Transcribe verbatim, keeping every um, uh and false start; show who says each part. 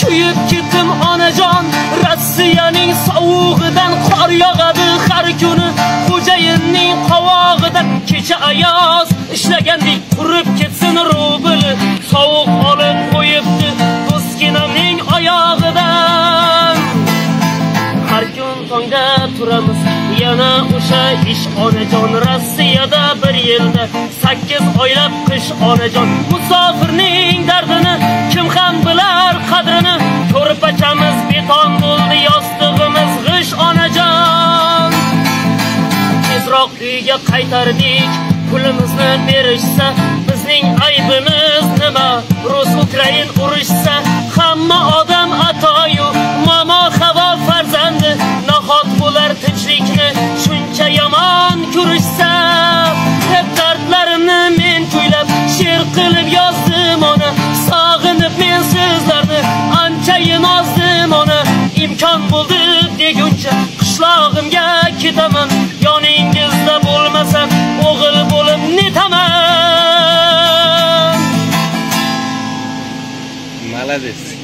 Speaker 1: kuyib ketdim onajon. Rossiyaning sovug'idan qor yog'adi har kuni, xo'jayinning qovog'idan kecha ayoz ishlagandek qurib ketsin rubl. Sovuq olib qo'yibdi do'stginamning oyog'idan. Har kun tongda turamiz yana o'sha ish onajon. Rossiyada bir yilda sakkiz oylab qish onajon. Musofirning dardini kim ham bilar qadrini, ko'rpachamiz beton bo'ldi yostig'imiz g'ish onajon. Tezroq uyga qaytardik, pulimizni berishsa, bizning aybimiz nima? Rus Ukrain urushsa, hamma odam atoyu momo havo farzandi, nahot bo'lar tinchlikni shuncha yomon ko'rishsa. Hep dardlarimni men kuylab she'r qilib yozdim ona, sog'inib men sizlarni anchayin ozdim ona. Imkon bo'ldi deguncha qishlog'imga ketaman, yoningizda bo'lmasam o'g'il bo'lib netaman.
Speaker 2: Молодец.